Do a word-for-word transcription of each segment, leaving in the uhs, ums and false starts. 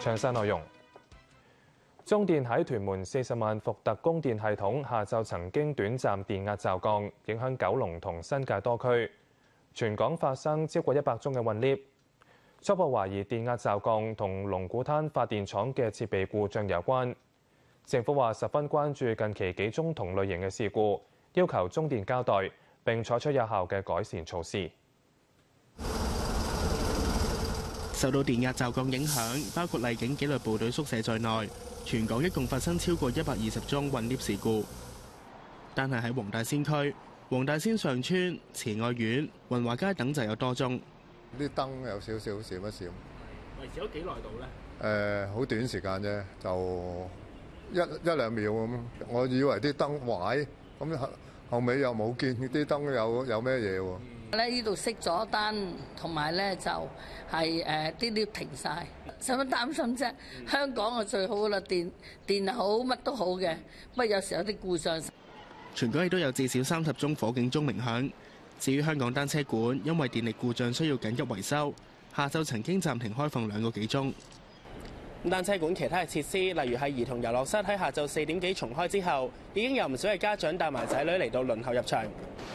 詳細內容。中電喺屯門四十萬伏特供電系統下晝曾經短暫電壓驟降，影響九龍同新界多區。全港發生超過一百宗嘅困 𨋢， 初步懷疑電壓驟降同龍鼓灘發電廠嘅設備故障有關。政府話十分關注近期幾宗同類型嘅事故，要求中電交代並採取有效嘅改善措施。 受到電壓驟降影響，包括荔景紀律部隊宿舍在內，全港一共發生超過一百二十宗困 𨋢 事故。但係喺黃大仙區、黃大仙上村、慈愛苑、雲華街等就有多宗。 啲燈有少少閃一閃。 維持咗幾耐到呢？ 誒、呃，好短時間啫，就一一兩秒咁。我以為啲燈壞，咁後後尾又冇見啲燈有有咩嘢喎。 咧呢度熄咗燈，同埋咧就係誒啲 𨋢 停晒，使乜擔心啫？香港係最好啦，電電好乜都好嘅，不過有時有啲故障。 全港亦都有至少三十宗火警鐘鳴響。至於香港單車館，因為電力故障需要緊急維修，下晝曾經暫停開放兩個幾鐘。單車館其他嘅設施，例如係兒童遊樂室，喺下晝四點幾重開之後，已經有唔少嘅家長帶埋仔女嚟到輪候入場。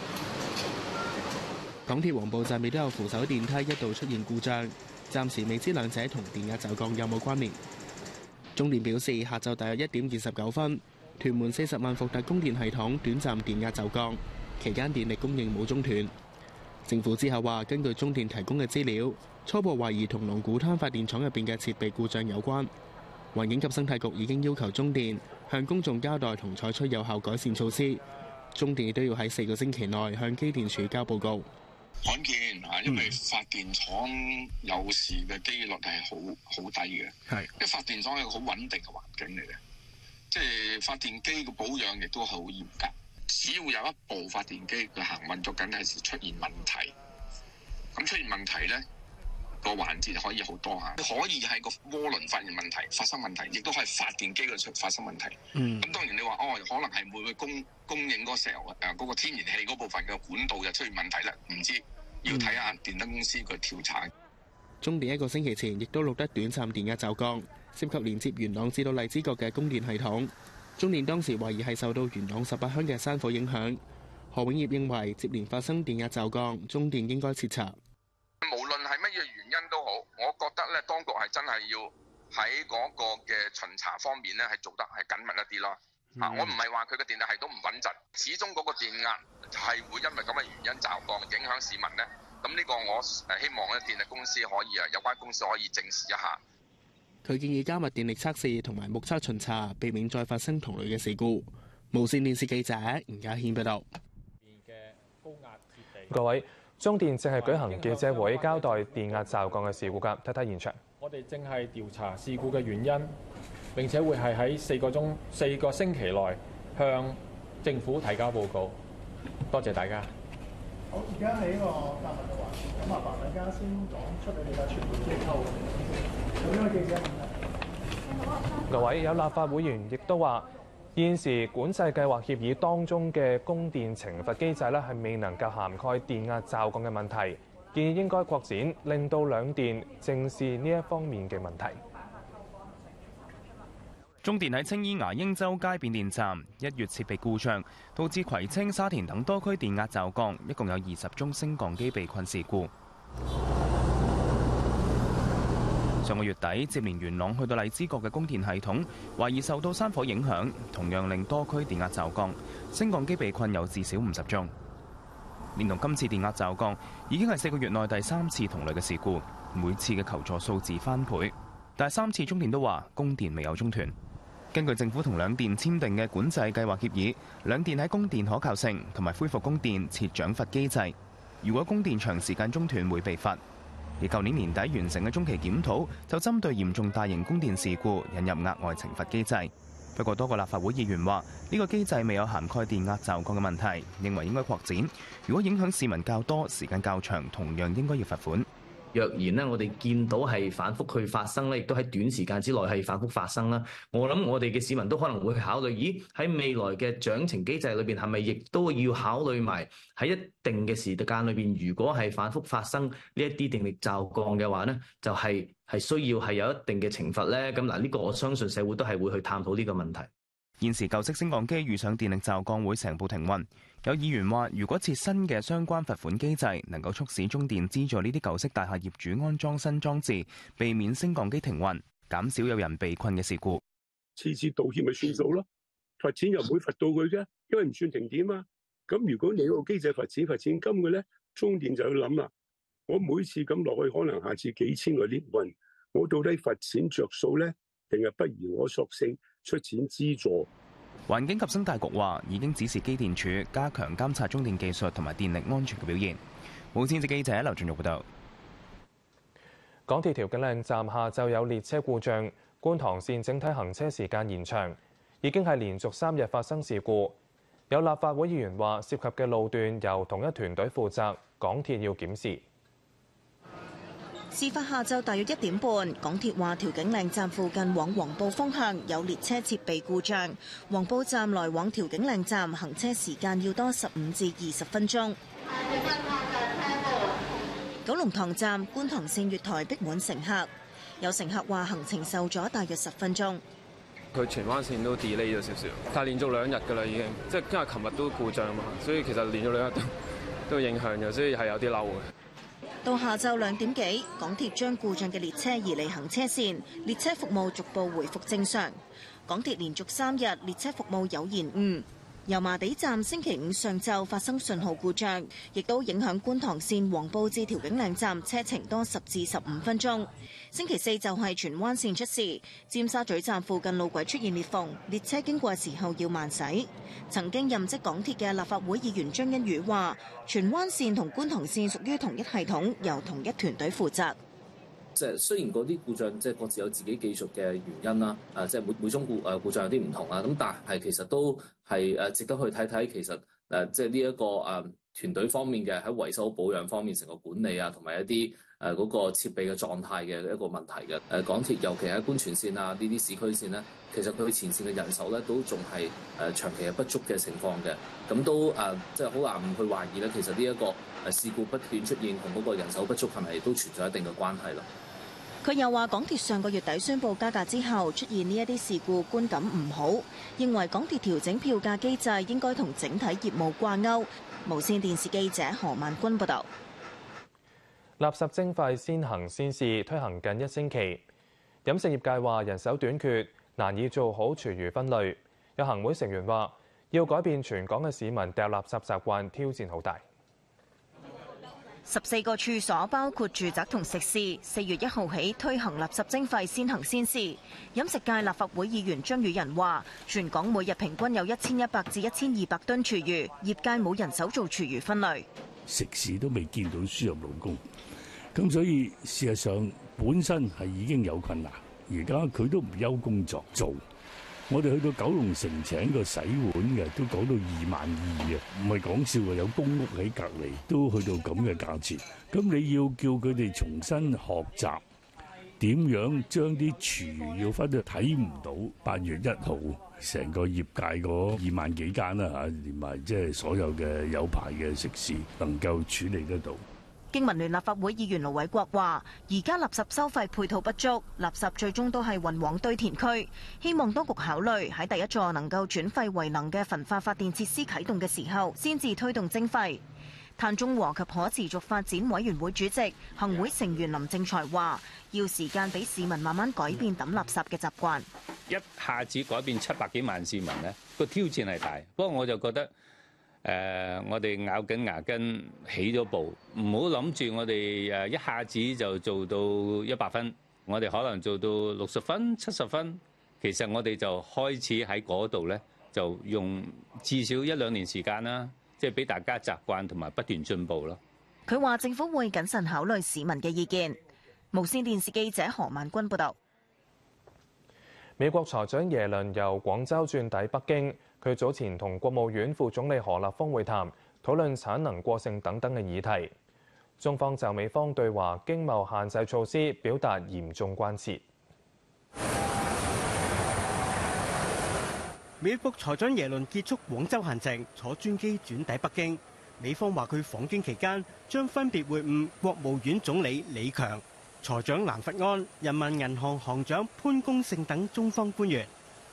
港鐵黃埔站亦都有扶手電梯一度出現故障，暫時未知兩者同電壓驟降有冇關聯。中電表示，下晝大約一點二十九分，屯門四十萬伏特供電系統短暫電壓驟降，期間電力供應冇中斷。政府之後話，根據中電提供嘅資料，初步懷疑同龍鼓灘發電廠入邊嘅設備故障有關。環境及生態局已經要求中電向公眾交代同採取有效改善措施。中電亦都要喺四個星期內向機電署交報告。 罕見啊，因為發電廠有事嘅機率係好好低嘅，係，因為發電廠係一個好穩定嘅環境嚟嘅，即係發電機嘅保養亦都好嚴格。只要有一部發電機佢行運作緊係時出現問題，咁出現問題咧個環節就可以好多嚇，可以係個渦輪發現問題發生問題，亦都可係發電機嗰度發生問題。嗯，咁當然你話哦，可能係會唔會供供應嗰時候誒嗰個天然氣嗰部分嘅管道就出現問題啦，唔知要睇下電燈公司佢調查。嗯、 中電一個星期前亦都錄得短暫電壓驟降，涉及連接元朗至到荔枝角嘅供電系統。中電當時懷疑係受到元朗十八鄉嘅山火影響。何永業認為接連發生電壓驟降，中電應該徹查。 無論係乜嘢原因都好，我覺得咧，當局係真係要喺嗰個嘅巡查方面咧，係做得係緊密一啲咯。啊、嗯，我唔係話佢嘅電力系統唔穩陣，始終嗰個電壓係會因為咁嘅原因驟降，影響市民咧。咁呢個我誒希望咧，電力公司可以啊，有關公司可以正視一下。 佢建議加密電力測試同埋目測巡查，避免再發生同類嘅事故。無線電視記者吳家軒報道。 各位，中電正係舉行記者會，交代電壓驟降嘅事故㗎。睇睇現場。 我哋正係調查事故嘅原因，並且會係喺四個鐘、四個星期內向政府提交報告。多謝大家。 好，而家喺呢個答問嘅環節，咁麻煩大家先講出你哋嘅傳媒機構。有邊個記者問題？ 各位，有立法會議員亦都話，現時管制計劃協議當中嘅供電懲罰機制咧，係未能夠涵蓋電壓驟降嘅問題，建議應該擴展，令到兩電正視呢一方面嘅問題。 中電喺青衣牙鷹洲街變電站一月設備故障，導致葵青、沙田等多區電壓驟降，一共有二十宗升降機被困事故。上個月底，接連元朗去到荔枝角嘅供電系統，懷疑受到山火影響，同樣令多區電壓驟降，升降機被困有至少五十宗。連同今次電壓驟降，已經係四個月內第三次同類嘅事故，每次嘅求助數字翻倍，但係三次中電都話供電未有中斷。根據政府同兩電簽訂嘅管制計劃協議，兩電喺供電可靠性同埋恢復供電設獎罰機制，如果供電長時間中斷會被罰。而舊年年底完成嘅中期檢討就針對嚴重大型供電事故引入額外懲罰機制。不過多個立法會議員話呢個機制未有涵蓋電壓驟降嘅問題，認為應該擴展。如果影響市民較多、時間較長，同樣應該要罰款。 若然咧，我哋見到係反覆去發生咧，亦都喺短時間之內係反覆發生啦。我諗我哋嘅市民都可能會考慮，咦喺未來嘅獎懲機制裏邊係咪亦都要考慮埋喺一定嘅時間裏邊，如果係反覆發生呢一啲電力驟降嘅話呢，就係係需要係有一定嘅懲罰咧？咁嗱，呢個我相信社會都係會去探討呢個問題。 現時舊式升降機遇上電力驟降會成部停運，有議員話：如果設新嘅相關罰款機制，能夠促使中電資助呢啲舊式大廈業主安裝新裝置，避免升降機停運，減少有人被困嘅事故。 次次道歉咪算數咯，罰錢又唔會罰到佢嘅，因為唔算停電啊嘛。咁如果你個機制罰錢罰錢金嘅咧，中電就要諗啦。我每次咁落去，可能下次幾千個 lift 運，我到底罰錢着數咧，定係不如我索性出錢資助？ 環境及生態局話已經指示機電署加強監察中電技術同埋電力安全嘅表現。無線記者劉俊玉報道。 港鐵調景嶺站下晝有列車故障，觀塘線整體行車時間延長，已經係連續三日發生事故。有立法會議員話涉及嘅路段由同一團隊負責，港鐵要檢視。 事發下晝大約一點半，港鐵話調景嶺站附近往黃埔方向有列車設備故障，黃埔站來往調景嶺站行車時間要多十五至二十分鐘。九龍塘站觀塘線月台逼滿乘客，有乘客話行程受阻大約十分鐘。 佢荃灣線都 delay 咗少少，但係連續兩日㗎啦已經，即係因為琴日都故障嘛，所以其實連續兩日都都影響嘅，所以係有啲嬲嘅。 到下晝兩點幾，港鐵將故障嘅列車移離行車線，列車服務逐步回復正常。港鐵連續三日列車服務有延誤。油麻地站星期五上晝發生信號故障，亦都影響觀塘線黃埔至調景嶺站車程多十至十五分鐘。星期四就係荃灣線出事，尖沙咀站附近路軌出現裂縫，列車經過時候要慢駛。曾經任職港鐵嘅立法會議員張欣宇話：荃灣線同觀塘線屬於同一系統，由同一團隊負責。 即係雖然嗰啲故障即係各自有自己技術嘅原因啦，誒即係每每宗故誒故障有啲唔同啦，咁但係其實都係誒值得去睇睇，其實誒即係呢一個誒團隊方面嘅喺維修保養方面成個管理啊，同埋一啲誒嗰個設備嘅狀態嘅一個問題嘅。誒港鐵尤其喺觀荃線啊呢啲市區線咧，其實佢前線嘅人手咧都仲係誒長期係不足嘅情況嘅，咁都誒即係好難唔去懷疑咧，其實呢一個誒事故不斷出現同嗰個人手不足係咪都存在一定嘅關係咯。 佢又話：港鐵上個月底宣布加價之後，出現呢一啲事故，觀感唔好，認為港鐵調整票價機制應該同整體業務掛鈎。無線電視記者何萬君報導。 垃圾徵費先行先試推行近一星期，飲食業界話人手短缺，難以做好廚餘分類。有行會成員話，要改變全港嘅市民掉垃圾習慣，挑戰好大。 十四個處所包括住宅同食肆，四月一號起推行垃圾徵費先行先試。飲食界立法會議員張宇人話：全港每日平均有一千一百至一千二百噸廚餘，業界冇人手做廚餘分類。 食肆都未見到輸入勞工，咁所以事實上本身係已經有困難，而家佢都唔休工作做。我哋去到九龍城請個洗碗嘅都講到二萬二啊，唔係講笑啊！有公屋喺隔離都去到咁嘅價錢，咁你要叫佢哋重新學習點樣將啲廚餘要翻到睇唔到。八月一號成個業界嗰二萬幾間啦嚇，連埋即係所有嘅有牌嘅食肆能夠處理得到。 經民聯立法會議員盧偉國話：而家垃圾收費配套不足，垃圾最終都係運往堆填區。希望當局考慮喺第一座能夠轉廢為能嘅焚化發電設施啟動嘅時候，先至推動徵費。碳中和及可持續發展委員會主席、行會成員林正財話：要時間俾市民慢慢改變抌垃圾嘅習慣。 一下子改變七百幾萬市民呢個挑戰係大。不過我就覺得。誒、呃，我哋咬緊牙根起咗步，唔好諗住我哋誒一下子就做到一百分，我哋可能做到六十分、七十分。其實我哋就開始喺嗰度咧，就用至少一兩年時間啦，即係俾大家習慣同埋不斷進步咯。 佢話政府會謹慎考慮市民嘅意見。無線電視記者何萬君報導。 美國財長耶倫由廣州轉抵北京。佢早前同國務院副總理何立峰會談，討論產能過剩等等嘅議題。中方就美方對華經貿限制措施表達嚴重關切。 美國財長耶倫結束廣州行程，坐專機轉抵北京。美方話佢訪京期間將分別會晤國務院總理李強、 財長蘭佛安、人民銀行行長潘功勝等中方官員。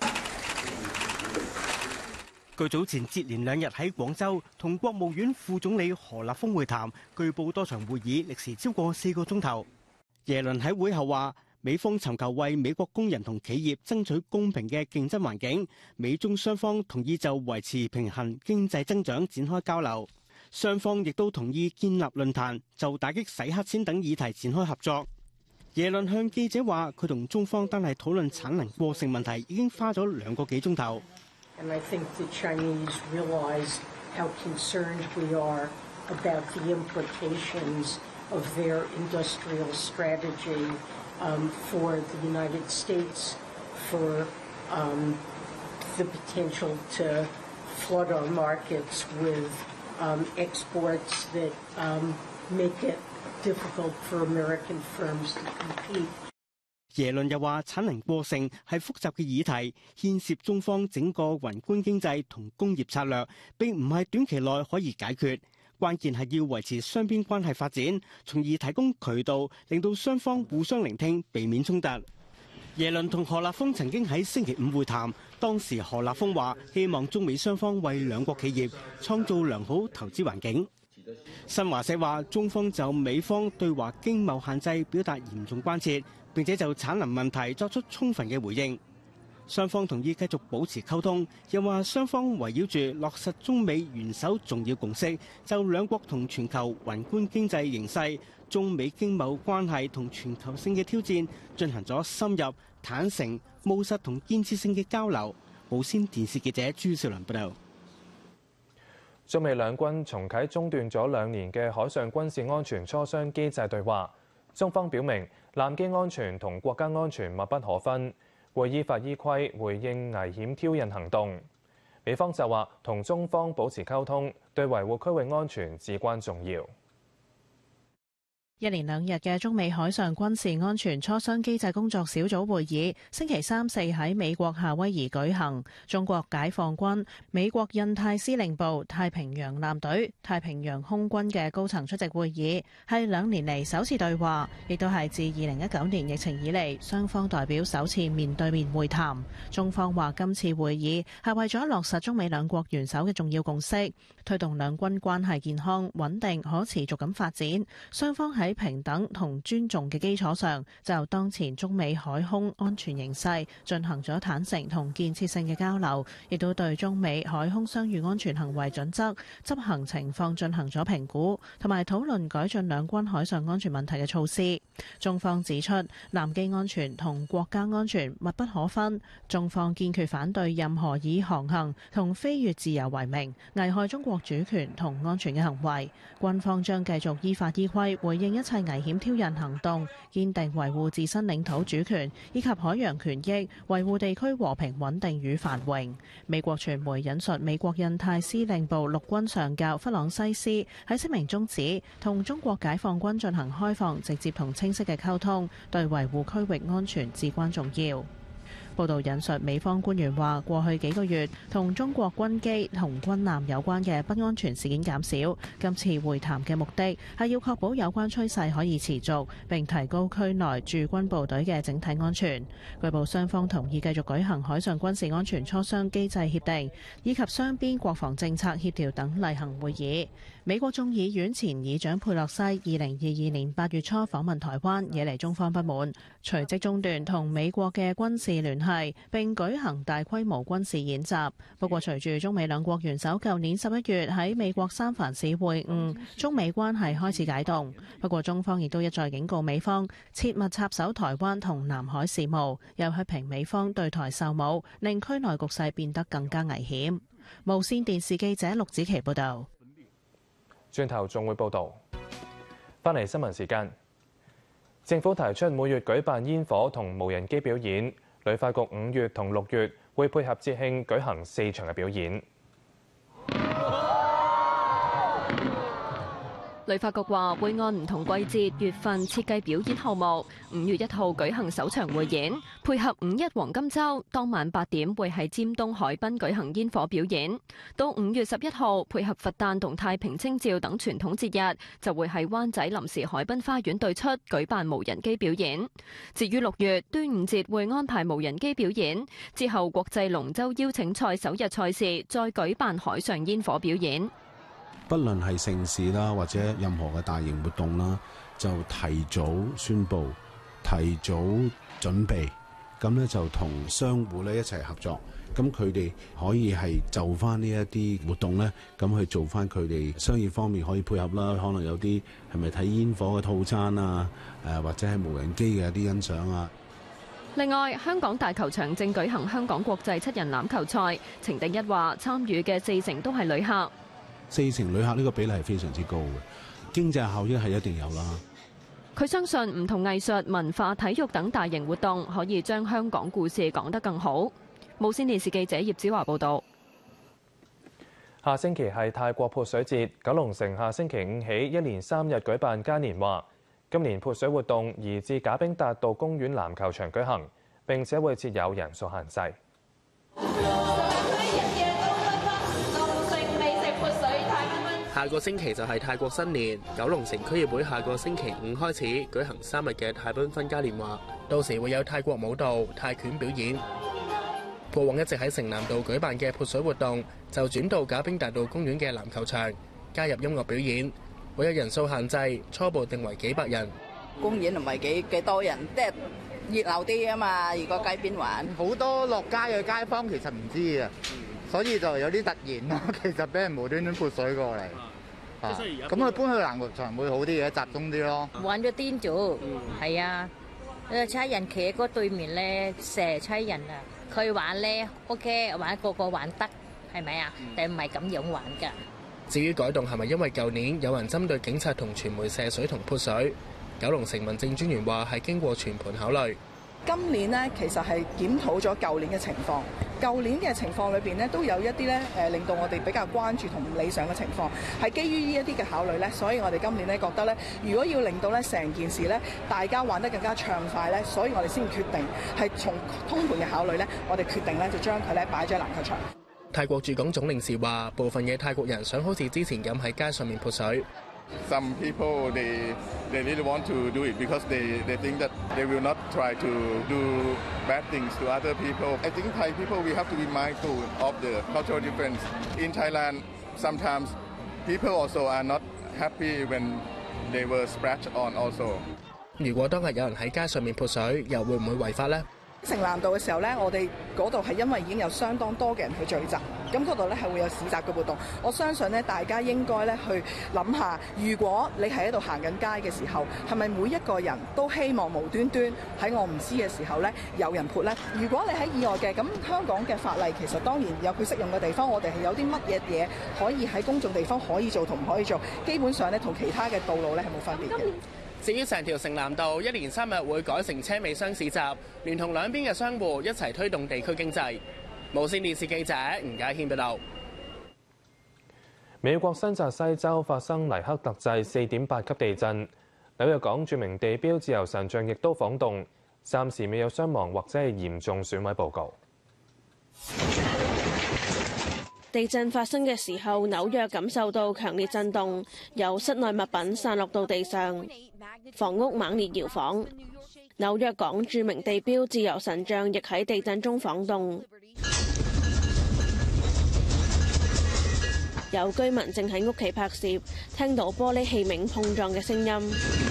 據早前接連兩日喺廣州同國務院副總理何立峰會談，據報多場會議歷時超過四個鐘頭。耶倫喺會後話，美方尋求為美國工人同企業爭取公平嘅競爭環境，美中雙方同意就維持平衡經濟增長展開交流。雙方亦都同意建立論壇，就打擊洗黑錢等議題展開合作。耶倫向記者話，佢同中方單係討論產能過剩問題已經花咗兩個幾鐘頭。 And I think the Chinese realize how concerned we are about the implications of their industrial strategy um, for the United States, for um, the potential to flood our markets with um, exports that um, make it difficult for American firms to compete. 耶倫又話：產能過剩係複雜嘅議題，牽涉中方整個宏觀經濟同工業策略，並唔係短期內可以解決。關鍵係要維持雙邊關係發展，從而提供渠道，令到雙方互相聆聽，避免衝突。耶倫同何立峰曾經喺星期五會談，當時何立峰話：希望中美雙方為兩國企業創造良好投資環境。新華社話：中方就美方對華經貿限制表達嚴重關切。並且就產能問題作出充分嘅回應，雙方同意繼續保持溝通，又話雙方圍繞住落實中美元首重要共識，就兩國同全球宏觀經濟形勢、中美經貿關係同全球性嘅挑戰進行咗深入、坦誠、務實同建設性嘅交流。無線電視記者朱兆倫報道。 中美兩軍重啟中斷咗兩年嘅海上軍事安全磋商機制對話，中方表明，艦機安全同國家安全密不可分，會依法依規回應危險挑釁行動。美方就話同中方保持溝通，對維護區域安全至關重要。 一連兩日嘅中美海上軍事安全磋商機制工作小組會議，星期三四喺美國夏威夷舉行。中國解放軍、美國印太司令部、太平洋艦隊、太平洋空軍嘅高層出席會議，係兩年嚟首次對話，亦都係自二零一九年疫情以嚟雙方代表首次面對面會談。中方話今次會議係為咗落實中美兩國元首嘅重要共識，推動兩軍關係健康、穩定、可持續咁發展。雙方喺喺平等同尊重嘅基礎上，就當前中美海空安全形勢進行咗坦誠同建設性嘅交流，亦都對中美海空相遇安全行為準則執行情況進行咗評估，同埋討論改進兩軍海上安全問題嘅措施。中方指出，艦機安全同國家安全密不可分，中方堅決反對任何以航行同飛越自由為名危害中國主權同安全嘅行為。軍方將繼續依法依規回應一切危險挑釁行動，堅定維護自身領土主權以及海洋權益，維護地區和平穩定與繁榮。美國傳媒引述美國印太司令部陸軍上校弗朗西斯喺聲明中指，同中國解放軍進行開放、直接同清晰嘅溝通，對維護區域安全至關重要。報道引述美方官員話，過去幾個月同中國軍機同軍艦有關嘅不安全事件減少。今次會談嘅目的係要確保有關趨勢可以持續，並提高區內駐軍部隊嘅整體安全。據報雙方同意繼續舉行海上軍事安全磋商機制協定以及雙邊國防政策協調等例行會議。美國眾議院前議長佩洛西二零二二年八月初訪問台灣，惹嚟中方不滿，隨即中斷同美國嘅軍事聯繫，並舉行大規模軍事演習。不過，隨住中美兩國元首舊年十一月喺美國三藩市會晤，中美關係開始解凍。不過，中方亦都一再警告美方切勿插手台灣同南海事務，又批評美方對台售武，令區內局勢變得更加危險。無線電視記者陸子琪報導。 轉頭仲會報導，返嚟新聞時間，政府提出每月舉辦煙火同無人機表演，旅發局五月同六月會配合節慶舉行四場嘅表演。 旅發局話會按唔同季節、月份設計表演項目。五月一號舉行首場匯演，配合五一黃金週，當晚八點會喺尖東海濱舉行煙火表演。到五月十一號，配合佛誕同太平清醮等傳統節日，就會喺灣仔臨時海濱花園對出舉辦無人機表演。至於六月端午節會安排無人機表演，之後國際龍舟邀請賽首日賽事再舉辦海上煙火表演。 不論係盛事啦，或者任何嘅大型活動啦，就提早宣佈、提早準備，咁咧就同商戶咧一齊合作，咁佢哋可以係就翻呢一啲活動咧，咁去做翻佢哋商業方面可以配合啦。可能有啲係咪睇煙火嘅套餐啊，誒或者係無人機嘅一啲欣賞啊。 另外，香港大球場正舉行香港國際七人欖球賽，程定一話參與嘅四成都係旅客。 四成旅客呢個比例係非常之高嘅，經濟效益係一定有啦。 佢相信唔同藝術、文化、體育等大型活動可以將香港故事講得更好。無線電視記者葉子華報導。 下星期係泰國潑水節，九龍城下星期五起一連三日舉辦嘉年華。今年潑水活動移至賈冰達道公園籃球場舉行，並且會設有人數限制。 下個星期就係泰國新年，九龍城區議會下個星期五開始舉行三日嘅泰繽紛嘉年華，到時會有泰國舞蹈、泰拳表演。過往一直喺城南道舉辦嘅潑水活動，就轉到賈冰達道公園嘅籃球場，加入音樂表演，會有人數限制，初步定為幾百人。 公園唔係幾幾多人，即係熱鬧啲啊嘛！如果街邊玩， 好多落街嘅街坊其實唔知啊。所以就有啲突然咯，其實俾人無端端潑水過嚟，啊，咁佢搬去籃球場會好啲嘅，集中啲咯。 玩咗癲咗，係啊，誒差人企喺嗰對面咧，成差人啊，佢玩咧 OK， 玩個個玩得，係咪啊？但唔係咁樣玩㗎。 至於改動係咪因為舊年有人針對警察同傳媒射水同潑水，九龍城民政專員話係經過全盤考慮。 今年呢，其實係檢討咗舊年嘅情況，舊年嘅情況裏邊呢，都有一啲咧誒，令到我哋比較關注同唔理想嘅情況，係基於呢一啲嘅考慮咧，所以我哋今年咧覺得咧，如果要令到咧成件事咧大家玩得更加暢快咧，所以我哋先決定係從通盤嘅考慮咧，我哋決定咧就將佢咧擺咗喺籃球場。 泰國駐港總領事話，部分嘅泰國人想好似之前咁喺街上面潑水。 Some people they they really want to do it because they they think that they will not try to do bad things to other people. I think Thai people we have to be mindful of the cultural difference. In Thailand, sometimes people also are not happy when they were splashed on also. 如果當日有人喺街上面潑水，又會唔會違法呢？ 城南道嘅時候咧，我哋嗰度係因為已經有相當多嘅人去聚集，咁嗰度咧係會有市集嘅活動。我相信咧，大家應該咧去諗下，如果你係喺度行緊街嘅時候，係咪每一個人都希望無端端喺我唔知嘅時候咧有人潑咧？如果你喺意外嘅，咁香港嘅法例其實當然有佢適用嘅地方，我哋係有啲乜嘢嘢可以喺公眾地方可以做同唔可以做，基本上咧同其他嘅道路咧係冇分別嘅。 至於成條城南道一連三日會改成車尾箱市集，聯同兩邊嘅商戶一齊推動地區經濟。無線電視記者吳家軒報道。 美國新澤西州發生黎克特制四點八級地震，紐約港著名地標自由神像亦都晃動，暫時未有傷亡或者係嚴重損毀報告。 地震發生嘅時候，紐約感受到強烈震動，有室內物品散落到地上，房屋猛烈搖晃。紐約港著名地標自由神像亦喺地震中晃動，有居民正喺屋企拍攝，聽到玻璃器皿碰撞嘅聲音。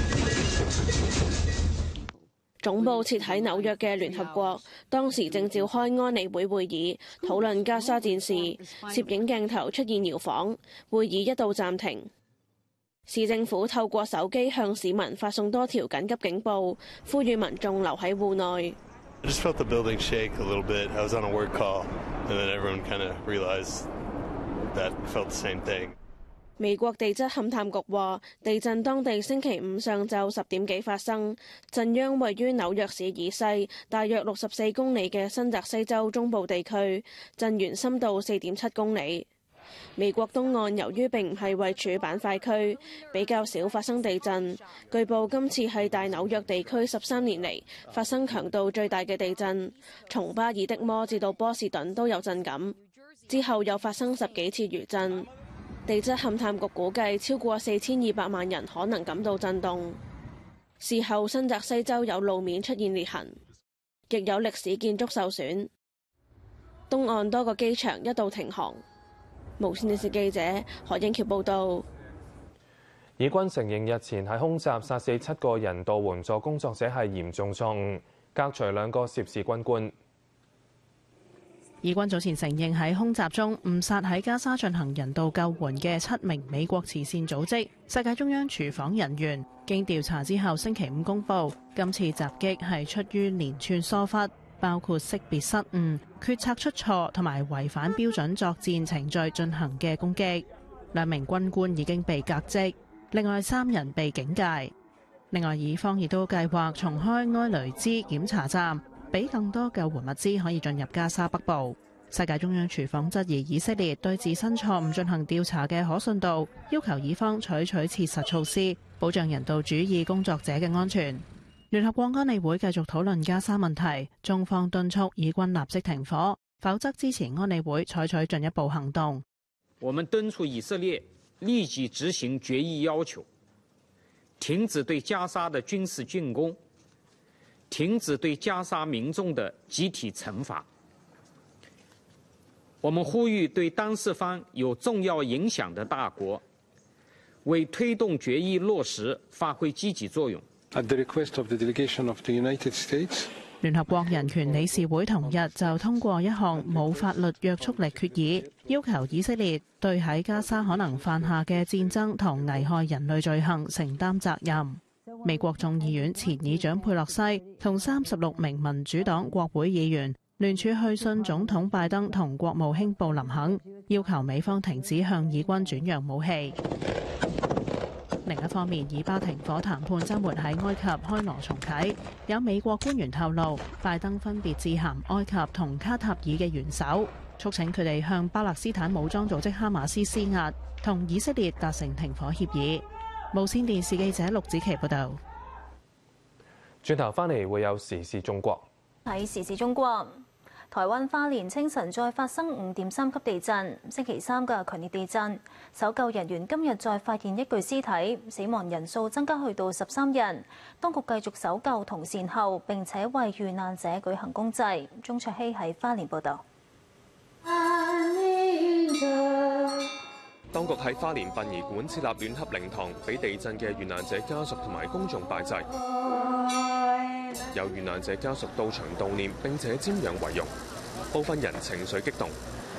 總部設喺紐約嘅聯合國當時正召開安理會會議，討論加沙戰事，攝影鏡頭出現搖晃，會議一度暫停。市政府透過手機向市民發送多條緊急警報，呼籲民眾留喺戶內。 I just felt the building shake a little bit. I was on a work call, and then everyone kind of realized that felt the same thing. 美國地質勘探局話，地震當地星期五上晝十點幾發生，震央位於紐約市以西大約六十四公里嘅新澤西州中部地區，震源深度四點七公里。 美國東岸由於並唔係位處板塊區，比較少發生地震。據報今次係大紐約地區十三年嚟發生強度最大嘅地震，從巴爾的摩至到波士頓都有震感。之後又發生十幾次餘震。地質勘探局估計超過四千二百萬人可能感到震動。事後新澤西州有路面出現裂痕，亦有歷史建築受損。東岸多個機場一度停航。無線電視記者何英橋報道。 以軍承認日前喺空襲殺死七個人道援助工作者係嚴重錯誤，革除兩個涉事軍官。 以軍早前承認喺空襲中誤殺喺加沙進行人道救援嘅七名美國慈善組織世界中央廚房人員。經調查之後，星期五公佈今次襲擊係出於連串疏忽，包括識別失誤、決策出錯同埋違反標準作戰程序進行嘅攻擊。兩名軍官已經被革職，另外三人被警戒。另外，以方亦都計劃重開埃雷茲檢查站，俾更多救援物資可以進入加沙北部。世界中央廚房質疑以色列對自身錯誤進行調查嘅可信度，要求以方採取切實措施，保障人道主義工作者嘅安全。聯合國安理會繼續討論加沙問題，中方敦促以軍立即停火，否則支持安理會採取進一步行動。 我們敦促以色列立即執行決議要求，停止對加沙的軍事進攻，停止對加沙民眾的集體懲罰。我們呼籲對當事方有重要影響的大國，為推動決議落實發揮積極作用。 At the request of the delegation of the United States， 聯合國人權理事會同日就通過一項冇法律約束力決議，要求以色列對喺加沙可能犯下嘅戰爭同危害人類罪行承擔責任。美國眾議院前議長佩洛西同三十六名民主黨國會議員聯署去信總統拜登同國務卿布林肯，要求美方停止向以軍轉讓武器。另一方面，以巴停火談判週末喺埃及開羅重啟。有美國官員透露，拜登分別致函埃及同卡塔爾嘅元首，促請佢哋向巴勒斯坦武裝組織哈馬斯施壓，同以色列達成停火協議。無線電視記者陸子琪報導。 轉頭翻嚟會有時事中國。 喺時事中國，台灣花蓮清晨再發生五點三級地震，星期三嘅強烈地震，搜救人員今日再發現一具屍體，死亡人數增加去到十三人。當局繼續搜救同善後，並且為遇難者舉行公祭。鐘卓希喺花蓮報導。 當局喺花蓮殯儀館設立暖合靈堂，俾地震嘅遇難者家屬同埋公眾拜祭。有遇難者家屬到場悼念，並且瞻仰遺容，部分人情緒激動。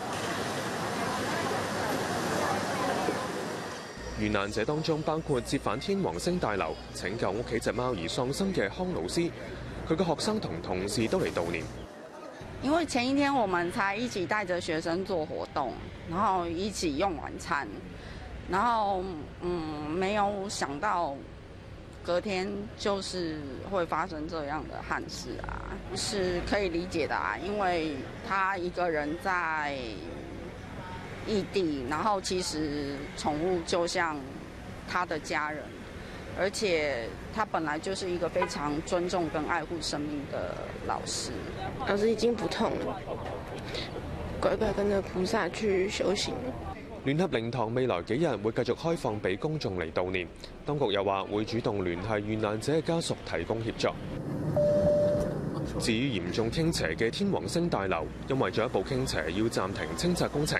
遇難者當中包括折返天王星大樓拯救屋企隻貓而喪生嘅康老師，佢嘅學生同同事都嚟悼念。 因為前一天我們才一起帶着學生做活動，然後一起用晚餐，然後嗯，沒有想到隔天就是會發生這樣的憾事啊，是可以理解的啊，因為他一個人在異地，然後其實寵物就像他的家人，而且他本來就是一個非常尊重跟愛護生命的老師。 老師已經不痛了，乖乖跟着菩薩去修行。 聯合靈堂未來幾日會繼續開放俾公眾嚟悼念，當局又話會主動聯繫遇難者嘅家屬提供協助。至於嚴重傾斜嘅天王星大樓，因為進一步傾斜要暫停清拆工程，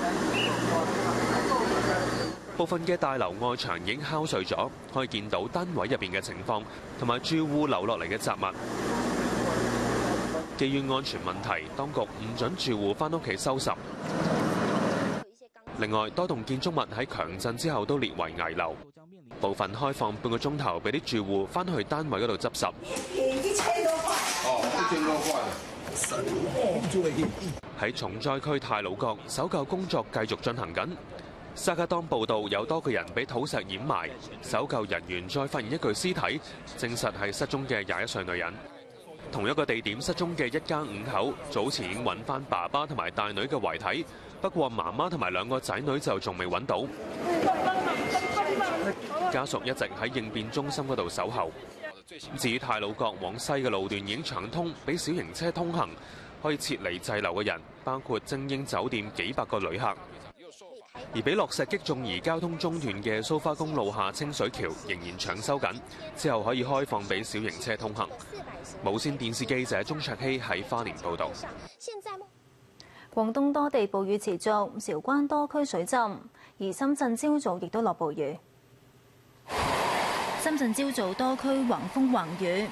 部分嘅大樓外牆已經敲碎咗，可以見到單位入邊嘅情況同埋住戶留落嚟嘅雜物。基於安全問題，當局唔准住戶返屋企收拾。另外，多棟建築物喺強震之後都列為危樓，部分開放半個鐘頭俾啲住戶返去單位嗰度執拾。喺重災區太魯閣，搜救工作繼續進行緊。沙加當報道有多個人俾土石掩埋，搜救人員再發現一具屍體，證實係失蹤嘅廿一歲女人。 同一個地點失蹤嘅一家五口，早前已經揾翻爸爸同埋大女嘅遺體，不過媽媽同埋兩個仔女就仲未揾到。家屬一直喺應變中心嗰度守候。至於太魯閣往西嘅路段已經暢通，俾小型車通行，可以撤離滯留嘅人，包括精英酒店幾百個旅客。而俾落石擊中而交通中斷嘅蘇花公路下清水橋仍然搶修緊，之後可以開放俾小型車通行。無線電視記者鍾卓希喺花蓮報導。 廣東多地暴雨持續，韶關多區水浸，而深圳朝早亦都落暴雨。深圳朝早多區橫風橫雨，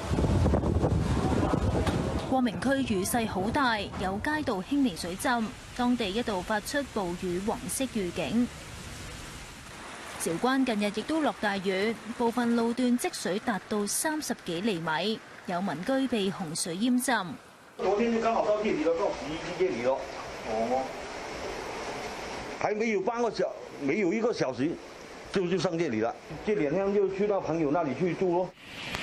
光明區雨勢好大，有街道輕微水浸，當地一度發出暴雨黃色預警。韶關近日亦都落大雨，部分路段積水達到三十幾厘米，有民居被洪水淹浸。 昨天就剛好到這裡了，到洗衣機這裡了。哦，還沒有半個小，沒有一個小時。就就上這裡了，這兩天就去到朋友那裡去住咯。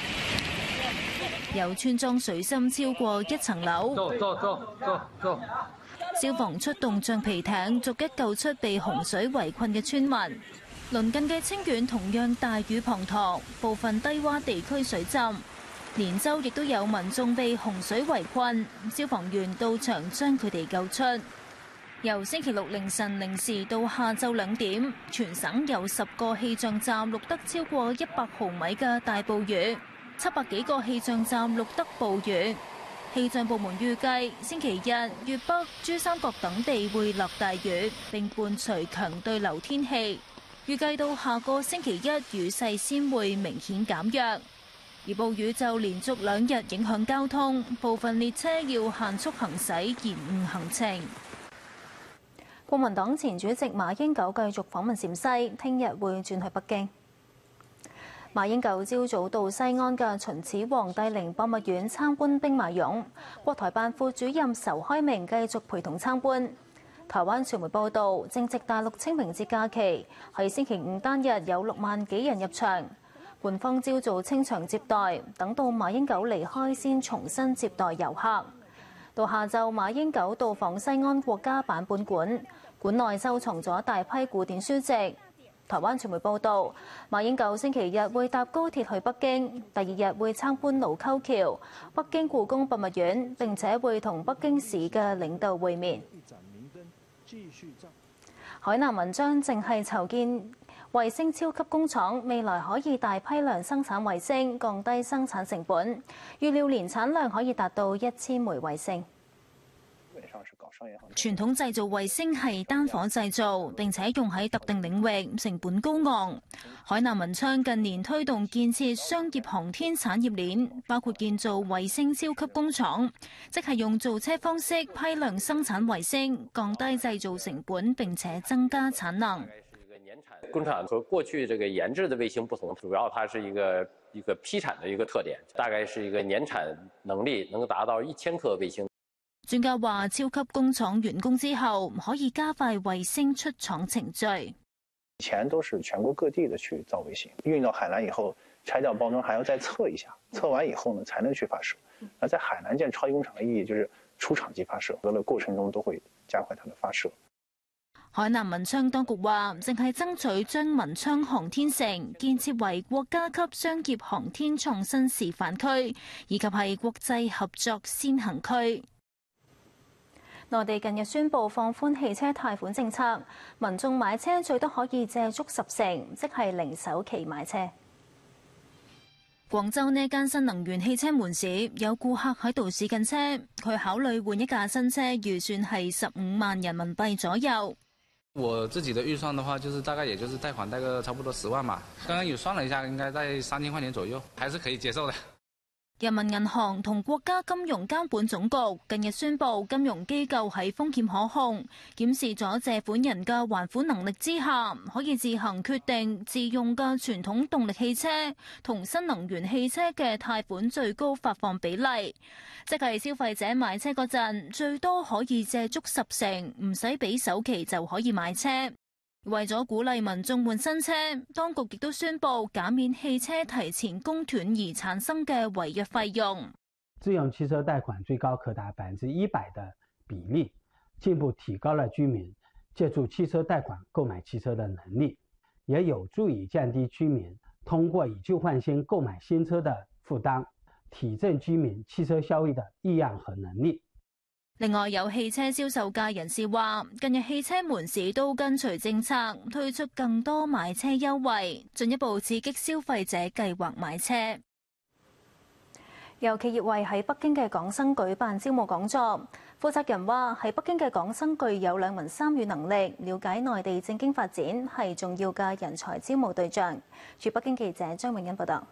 有村莊水深超過一層樓， 走走走走走。 消防出動橡皮艇，逐一救出被洪水圍困嘅村民。鄰近嘅清遠同樣大雨滂沱，部分低洼地區水浸。連州亦都有民眾被洪水圍困，消防員到場將佢哋救出。由星期六凌晨零時到下晝兩點，全省有十個氣象站錄得超過一百毫米嘅大暴雨，七百幾個氣象站錄得暴雨。氣象部門預計星期日粵北、珠三角等地會落大雨，並伴隨強對流天氣。預計到下個星期一雨勢先會明顯減弱，而暴雨就連續兩日影響交通，部分列車要限速行駛，延誤行程。國民黨前主席馬英九繼續訪問陝西，聽日會轉去北京。馬英九朝早到西安嘅秦始皇帝陵博物院參觀兵馬俑，國台辦副主任仇開明繼續陪同參觀。台灣傳媒報道，正值大陸清明節假期，喺星期五單日有六萬幾人入場，官方朝早清場接待，等到馬英九離開先重新接待遊客。到下晝，馬英九到訪西安國家版本館，館內收藏咗大批古典書籍。台灣傳媒報道，馬英九星期日會搭高鐵去北京，第二日會參觀盧溝橋、北京故宮博物院，並且會同北京市嘅領導會面。海南文章正係籌建衛星超級工廠，未來可以大批量生產衛星，降低生產成本。預料年產量可以達到一千枚衛星。傳統製造衛星係單火製造，並且用喺特定領域，成本高昂。海南文昌近年推動建設商業航天產業鏈，包括建造衛星超級工廠，即係用造車方式批量生產衛星，降低製造成本，並且增加產能。 工廠和過去這個研製的衛星不同，主要它是一個一個批產的一個特點，大概是一個年產能力能夠達到一千顆衛星。 專家話，超級工廠完工之後，可以加快衛星出廠程序。 以前都是全國各地的去造衛星，運到海南以後，拆掉包裝，還要再測一下，測完以後呢，才能去發射。那在海南建超級工廠的意義就是出廠即發射，各個過程中都會加快它的發射。 海南文昌當局話，正係爭取將文昌航天城建設為國家級商業航天創新示範區，以及係國際合作先行區。內地近日宣布放寬汽車貸款政策，民眾買車最多可以借足十成，即係零首期買車。廣州呢間新能源汽車門市有顧客喺度試緊車，佢考慮換一架新車，預算係十五萬人民幣左右。 我自己的預算的話，就是大概也就是貸款貸個差不多十萬吧。剛剛有算了一下，應該在三千塊錢左右，還是可以接受的。 人民銀行同國家金融監管總局近日宣布，金融機構喺風險可控、檢視咗借款人嘅還款能力之下，可以自行決定自用嘅傳統動力汽車同新能源汽車嘅貸款最高發放比例，即係消費者買車嗰陣最多可以借足十成，唔使俾首期就可以買車。為咗鼓勵民眾換新車，當局亦都宣布減免汽車提前供斷而產生嘅違約費用。 自用汽车贷款最高可达百分之一百的比例，进一步提高了居民借助汽车贷款购买汽车的能力，也有助于降低居民通過以舊換新購買新車的負擔，提振居民汽車消費的意願和能力。 另外，有汽車銷售界人士話，近日汽車門市都跟隨政策推出更多買車優惠，進一步刺激消費者計劃買車。有企業為喺北京嘅港生舉辦招募講座，負責人話喺北京嘅港生具有兩文三語能力，了解內地政經發展係重要嘅人才招募對象。駐北京記者張永欣報道。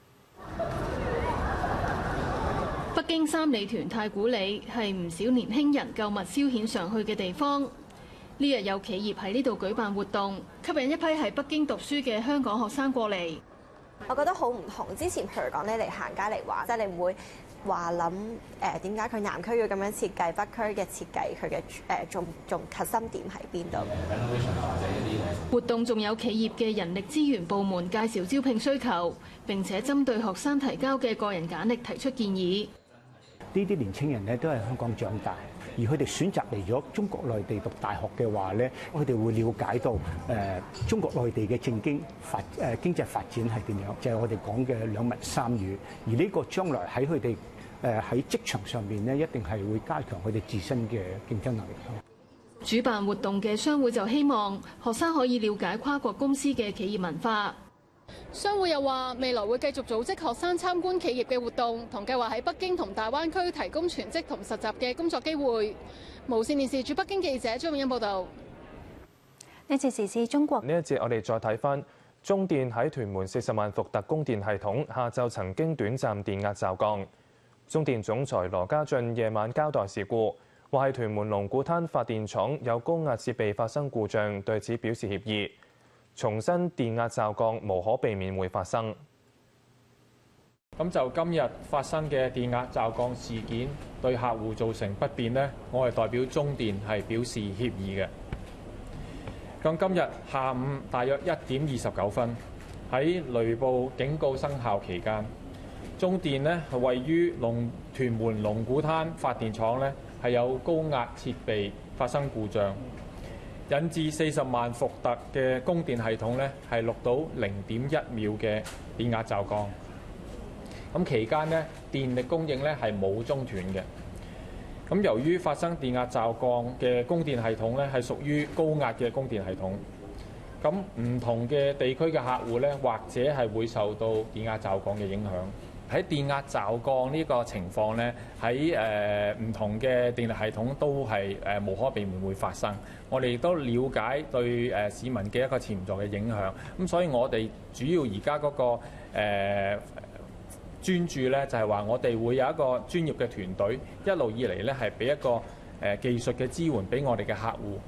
北京三里屯太古里係唔少年輕人購物消遣常去嘅地方。呢日有企業喺呢度舉辦活動，吸引一批喺北京讀書嘅香港學生過嚟。 我覺得好唔同，之前譬如講你嚟行街嚟玩，即係你唔會話諗誒點解佢南區要咁樣設計，北區嘅設計佢嘅誒仲仲核心點喺邊度？ 活動仲有企業嘅人力資源部門介紹招聘需求，並且針對學生提交嘅個人簡歷提出建議。 呢啲年青人咧都係香港長大，而佢哋選擇嚟咗中國內地讀大學嘅話咧，佢哋會了解到誒、呃、中國內地嘅政經發誒、呃、經濟發展係點樣，就係、是、我哋講嘅兩文三語。而呢個將來喺佢哋誒喺職場上面咧，一定係會加強佢哋自身嘅競爭能力。 主辦活動嘅商會就希望學生可以了解跨國公司嘅企業文化。 商會又話，未來會繼續組織學生參觀企業嘅活動，同計劃喺北京同大灣區提供全職同實習嘅工作機會。無線電視駐北京記者張永欣報導。 呢次時事中國。 呢一節我哋再睇翻，中電喺屯門四十萬伏特供電系統下晝曾經短暫電壓驟降。中電總裁羅家俊夜晚交代事故，話係屯門龍鼓灘發電廠有高壓設備發生故障，對此表示歉意。重申電壓驟降無可避免會發生。 咁就今日發生嘅電壓驟降事件對客戶造成不便呢，我係代表中電係表示歉意嘅。咁今日下午大約一點二十九分，喺雷暴警告生效期間，中電呢係位於龍屯門龍鼓灘發電廠呢係有高壓設備發生故障。引致四十萬伏特嘅供電系統咧，係錄到零點一秒嘅電壓驟降。咁期間咧，電力供應咧係冇中斷嘅。咁由於發生電壓驟降嘅供電系統咧，係屬於高壓嘅供電系統。咁唔同嘅地區嘅客戶咧，或者係會受到電壓驟降嘅影響。喺電壓驟降呢個情況咧，喺誒唔同嘅電力系統都係誒無可避免會發生。我哋亦都了解對誒市民嘅一個潛在嘅影響。咁所以我哋主要而家嗰個誒、呃、專注咧，就係話我哋會有一個專業嘅團隊，一路以嚟咧係俾一個誒技術嘅支援俾我哋嘅客戶。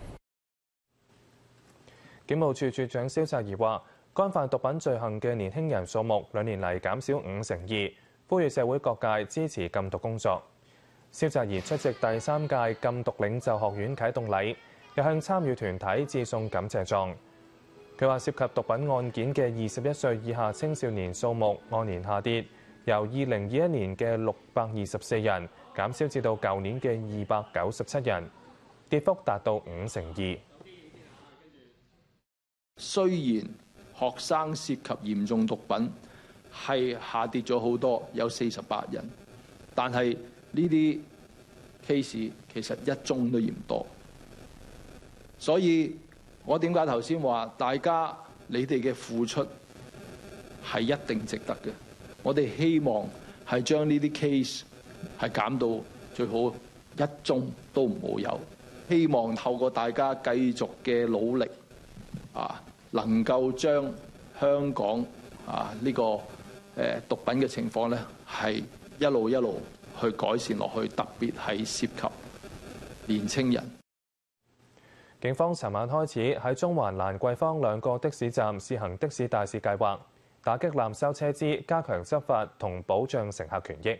警務處處長蕭澤頤話，干犯毒品罪行嘅年輕人數目兩年嚟減少五成二，呼籲社會各界支持禁毒工作。蕭澤頤出席第三屆禁毒領袖學院啟動禮，又向參與團體致送感謝狀。佢話涉及毒品案件嘅二十一歲以下青少年數目按年下跌，由二零二一年嘅六百二十四人減少至到舊年嘅二百九十七人，跌幅達到五成二。 雖然學生涉及嚴重毒品係下跌咗好多，有四十八人，但係呢啲 case 其實一宗都嫌多。所以我點解頭先話大家你哋嘅付出係一定值得嘅？我哋希望係將呢啲 case 係減到最好一宗都唔好有。希望透過大家繼續嘅努力啊，能夠將香港啊呢個誒毒品嘅情況咧係一路一路去改善落去，特別係涉及年青人。 警方尋晚開始喺中環蘭桂坊兩個的士站試行的士大使計劃，打擊濫收車資，加強執法同保障乘客權益。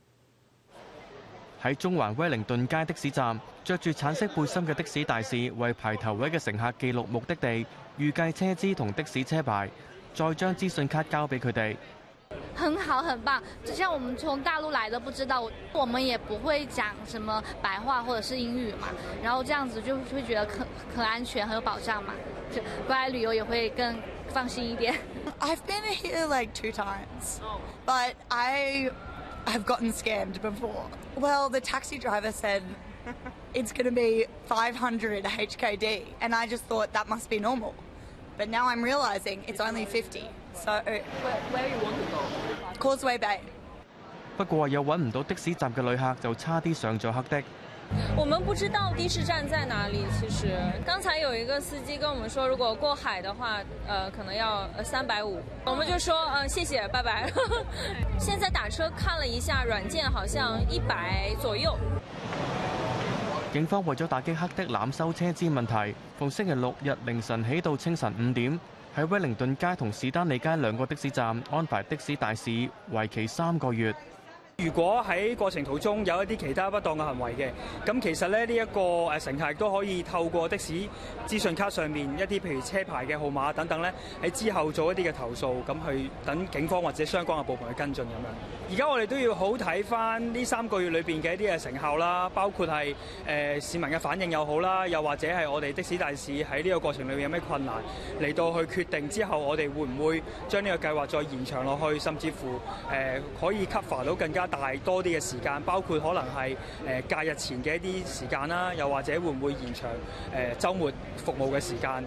喺中環威靈頓街的士站，着住橙色背心嘅的，的士大使為排頭位嘅乘客記錄目的地、預計車資同的士車牌，再將資訊卡交俾佢哋。 很好，很棒。就像我们从大陆来的，不知道我们也不会讲什么白话或者是英語嘛，然後這樣子就會覺得很很安全，很有保障嘛，就過來旅遊也會更放心一點。 I've been here like two times, but I have gotten scammed before. Well, the taxi driver said it's going to be five hundred H K D, and I just thought that must be normal. But now I'm realizing it's only fifty. So where, where you want to go? Causeway Bay. 不過有揾唔到的士站嘅旅客就差啲上咗黑的。 我們不知道的士站在哪裡。其實剛才有一個司機跟我們說，如果過海的話，呃，可能要三百五。我們就說，嗯、呃，謝謝，拜拜。現在打車看了一下軟件，好像一百左右。 警方為咗打擊黑的濫收車資問題，逢星期六日凌晨起到清晨五點，喺威靈頓街同士丹利街兩個的士站安排的士大使，為期三個月。 如果喺過程途中有一啲其他不當嘅行為嘅，咁其實咧呢一個誒乘客亦都可以透過的士資訊卡上面一啲譬如車牌嘅號碼等等咧，喺之後做一啲嘅投訴，咁去等警方或者相關嘅部門去跟進咁樣。而家我哋都要好睇翻呢三個月裏邊嘅一啲嘅成效啦，包括係誒、呃、市民嘅反應又好啦，又或者係我哋的士大使喺呢個過程裏面有咩困難，嚟到去決定之後，我哋會唔會將呢個計劃再延長落去，甚至乎誒、呃、可以 cover 到更加大多啲嘅時間，包括可能係誒假日前嘅一啲時間啦，又或者會唔會延長誒週末服務嘅時間？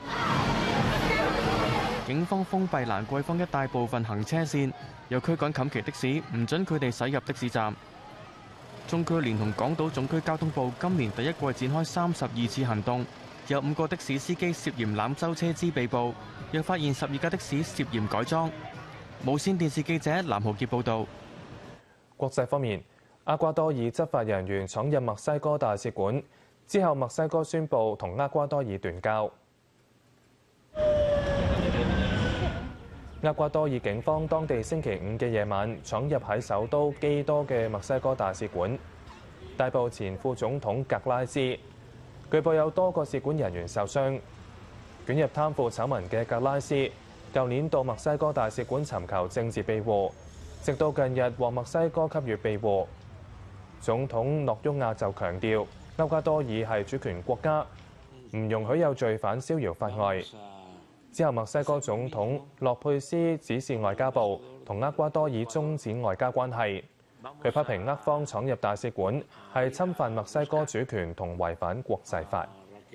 警方封閉蘭桂坊一大部分行車線，又驅趕冚旗的士，唔准佢哋駛入的士站。中區連同港島總區交通部今年第一季展開三十二次行動，有五個的士司機涉嫌濫收車資被捕，又發現十二架的士涉嫌改裝。無線電視記者藍浩傑報導。 國際方面，厄瓜多爾執法人員闖入墨西哥大使館之後，墨西哥宣布同厄瓜多爾斷交。厄瓜多爾警方當地星期五嘅夜晚闖入喺首都基多嘅墨西哥大使館，逮捕前副總統格拉斯。據報有多個使館人員受傷。捲入貪腐醜聞嘅格拉斯，舊年到墨西哥大使館尋求政治庇護，直到近日獲墨西哥給予庇護。總統諾沃亞就強調，厄瓜多爾係主權國家，唔容許有罪犯逍遙法外。之後，墨西哥總統洛佩斯指示外交部同厄瓜多爾終止外交關係。佢批評厄方闖入大使館係侵犯墨西哥主權同違反國際法。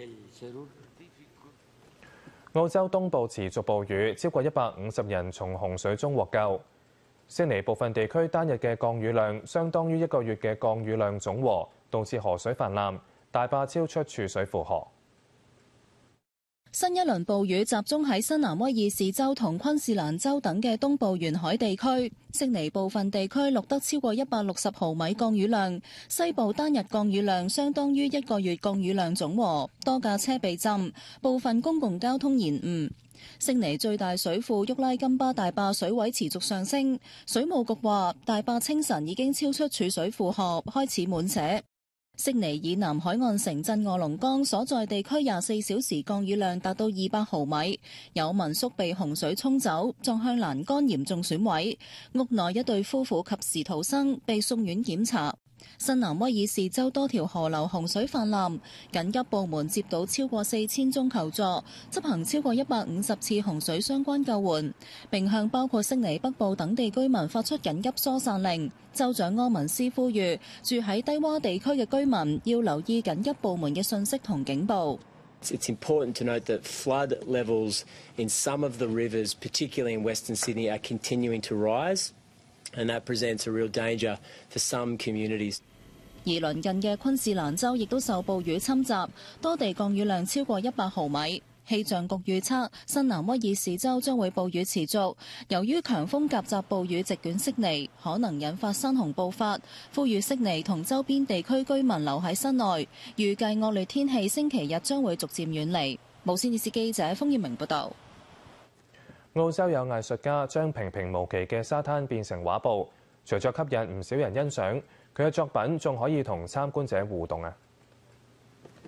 澳洲東部持續暴雨，超過一百五十人從洪水中獲救。悉尼部分地區單日嘅降雨量相當於一個月嘅降雨量總和，導致河水泛濫，大壩超出儲水負荷。 新一輪暴雨集中喺新南威爾士州同昆士蘭州等嘅東部沿海地區，悉尼部分地區錄得超過一百六十毫米降雨量，西部單日降雨量相當於一個月降雨量總和，多架車被浸，部分公共交通延誤。悉尼最大水庫沃拉金巴大壩水位持續上升，水務局話大壩清晨已經超出儲水負荷，開始滿瀉。悉尼以南海岸城鎮臥龍崗所在地區廿四小時降雨量達到二百毫米，有民宿被洪水沖走，撞向欄杆嚴重損毀，屋內一對夫婦及時逃生，被送院檢查。新南威爾士州多條河流洪水泛濫，緊急部門接到超過四千宗求助，執行超過一百五十次洪水相關救援，並向包括悉尼北部等地居民發出緊急疏散令。州長柯文斯呼籲住喺低洼地區嘅居民要留意緊急部門嘅信息同警報。 It's important to note that flood levels in some of the rivers, particularly in Western Sydney, are continuing to rise, and that presents a real danger for some communities. 而鄰近嘅昆士蘭州亦都受暴雨侵襲，多地降雨量超過一百毫米。氣象局預測，新南威爾士州將會暴雨持續，由於強風夾雜暴雨席捲悉尼，可能引發山洪暴發，呼籲悉尼同周邊地區居民留喺室內。預計惡劣天氣星期日將會逐漸遠離。無線電視記者封燕明報導。 澳洲有藝術家將平平無奇嘅沙灘變成畫布，除咗吸引唔少人欣賞，佢嘅作品仲可以同參觀者互動啊！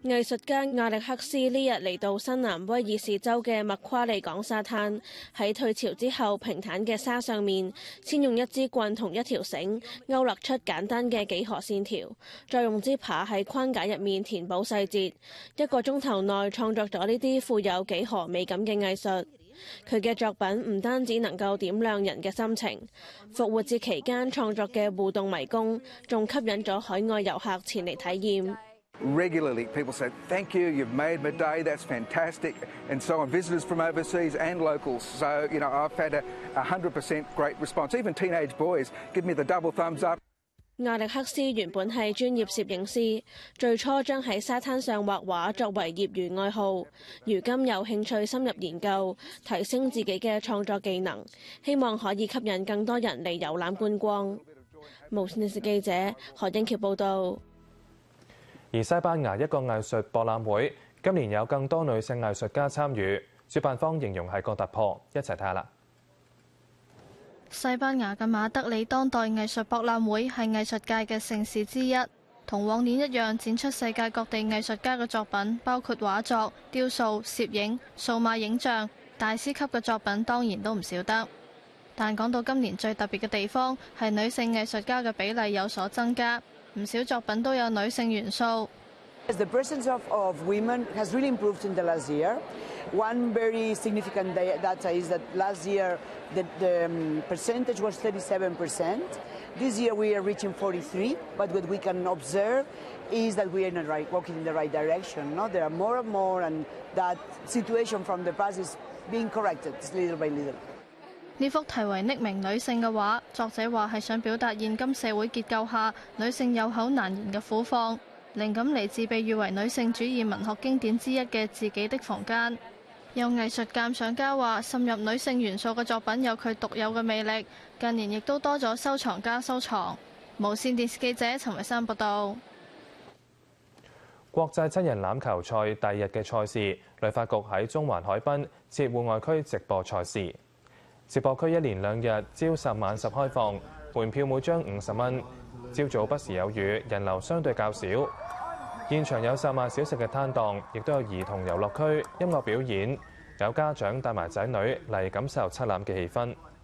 藝術家亞歷克斯呢日嚟到新南威爾士州嘅麥夸利港沙灘，喺退潮之後平坦嘅沙上面，先用一支棍同一條繩勾勒出簡單嘅幾何線條，再用支耙喺框架入面填補細節。一個鐘頭內創作咗呢啲富有幾何美感嘅藝術。佢嘅作品唔單止能夠點亮人嘅心情，復活節期間創作嘅互動迷宮，仲吸引咗海外遊客前嚟體驗。 Regularly, people said, "Thank you, you've made my day. That's fantastic." And so on, visitors from overseas and locals. So, you know, I've had a one hundred percent great response. Even teenage boys give me the double thumbs up. 亞歷克斯原本係專業攝影師，最初將喺沙灘上畫畫作為業餘愛好，如今有興趣深入研究，提升自己嘅創作技能，希望可以吸引更多人嚟遊覽觀光。無線電視記者何英橋報導。 而西班牙一個藝術博覽會今年有更多女性藝術家參與，主辦方形容係個突破，一齊睇下啦。 西班牙嘅馬德里當代藝術博覽會係藝術界嘅盛事之一，同往年一樣展出世界各地藝術家嘅作品，包括畫作、雕塑、攝影、數碼影像，大師級嘅作品當然都唔少得。但講到今年最特別嘅地方係女性藝術家嘅比例有所增加。唔少作品都有女性元素。 The presence of, of women has really improved in the last year. One very significant data is that last year the, the um, percentage was thirty-seven percent. This year we are reaching forty-three, but what we can observe is that we are in the right, walking in the right direction. No? There are more and more, and that situation from the past is being corrected little by little. 呢幅題為匿名女性嘅畫，作者話係想表達現今社會結構下女性有口難言嘅苦況。靈感嚟自被譽為女性主義文學經典之一嘅《自己的房間》。有藝術鑑賞家話，滲入女性元素嘅作品有佢獨有嘅魅力，近年亦都多咗收藏家收藏。無線電視記者陳慧珊報導。 國際七人欖球賽第二日嘅賽事，旅發局喺中環海濱設戶外區直播賽事。接駁區一連兩日朝十晚十開放，門票每張五十蚊。朝早不時有雨，人流相對較少。現場有售賣小食嘅攤檔，亦都有兒童遊樂區、音樂表演，有家長帶埋仔女嚟感受七欖嘅氣氛。